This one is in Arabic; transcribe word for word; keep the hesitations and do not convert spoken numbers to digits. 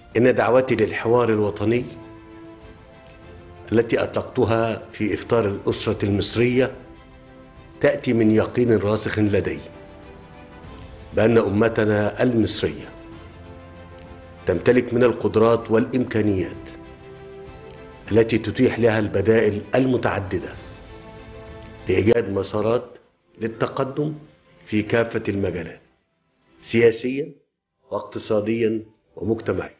إن دعوتي للحوار الوطني التي أطلقتها في إفطار الأسرة المصرية تأتي من يقين راسخ لدي بأن أمتنا المصرية تمتلك من القدرات والإمكانيات التي تتيح لها البدائل المتعددة لإيجاد مسارات للتقدم في كافة المجالات، سياسيا واقتصاديا ومجتمعيا.